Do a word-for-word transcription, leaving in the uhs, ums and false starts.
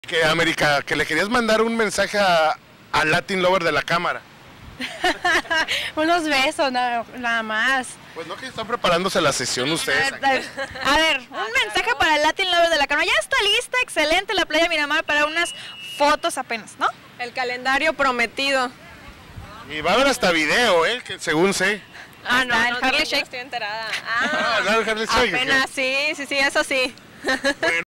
Que América, que le querías mandar un mensaje a, a Latin Lover de la cámara. Unos besos, no, nada más. Pues no, que están preparándose la sesión ustedes. A ver, a ver, un mensaje para el Latin Lover de la cámara. Ya está lista, excelente la playa Miramar para unas fotos apenas, ¿no? El calendario prometido. Y va a haber hasta video, ¿eh? Que según sé. Ah, no, Está el no, Harley no, Shake. estoy enterada. Ah, Ah, el Harley Shake. apenas, sí, sí, sí, eso sí. Bueno.